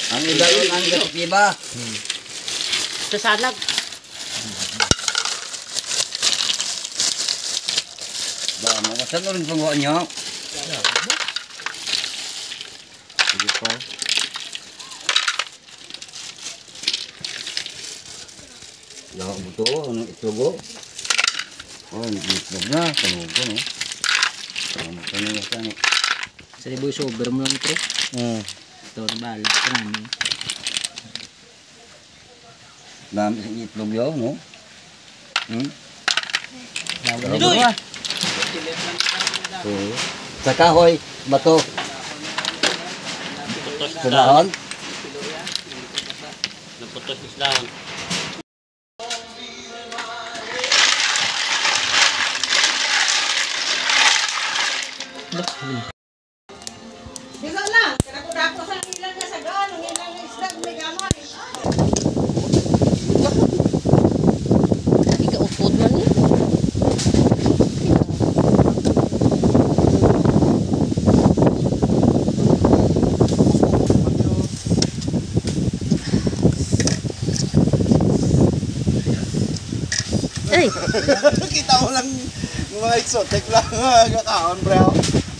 Ang idaron ang gatiba. Sa salag. Ba, makasan rin pangwa niya. Sige po. Lahat mo to, ano itugo? Oh, itlog na, tanugo no. Ano ka na yan? Sa liboy sober mo lang ito. Ito na bala. Karami. Dami sa itlog yaw, no? Doy! Sa kahoy, bato. Sa dahon. Naputos is dahon. Dito lang, kanako-dako sa ilang nga sa gaan, ang ilang isdag may gamay. Ikaupod man eh. Ay! Kita mo lang mga exotic lang kakaon, bro.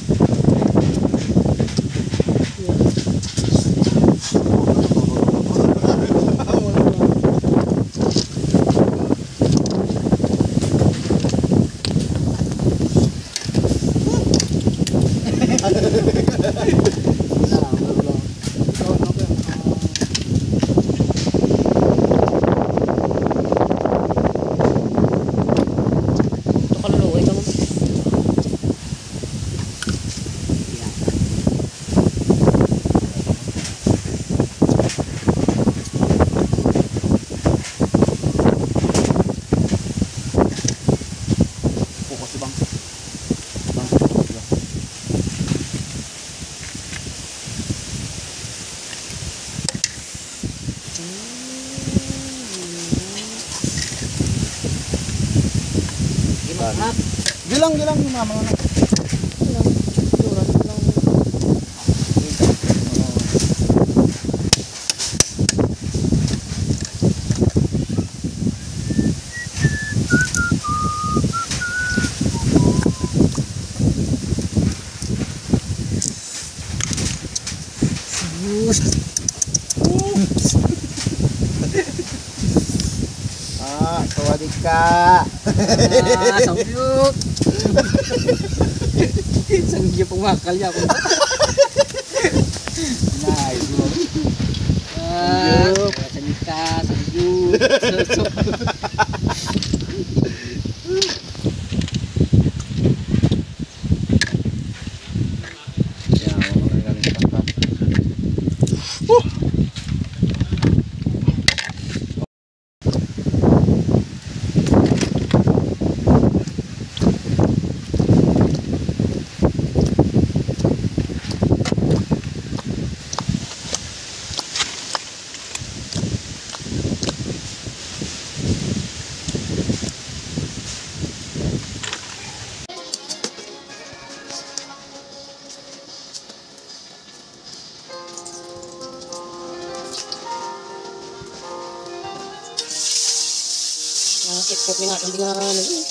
Gilang yung mama na. Sawadee ka. Sangyup! Sangyup ang makal niya ako. Nice, bro. Salita, sangyup. Kipkip nga kang bingaran eh.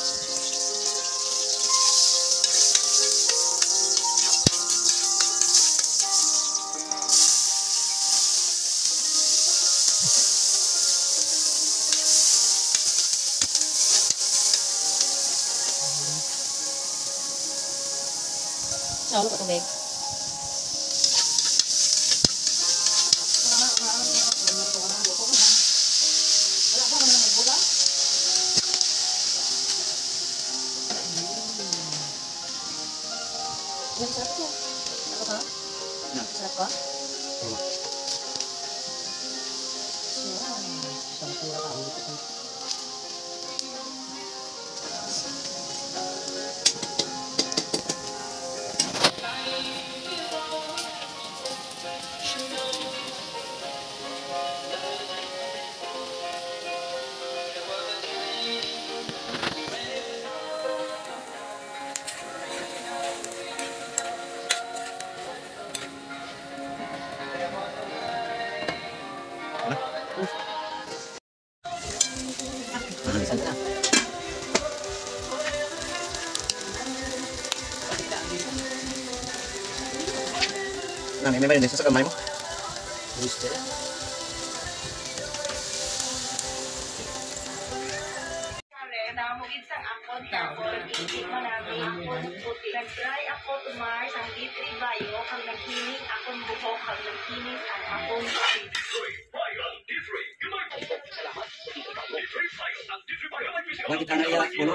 Saan ko tubig? Sarap ko. Sarap ka? Sarap ka? Sarap ka. may mayonnaise sa kamay mo. Oyster. Namugid sang akon tapos hindi man namin akon puti. Nag-try ako tumay sang litri bayo kang nagkinis akon buhok kang nagkinis ang akon puti. Huwag kita na iyak pulo.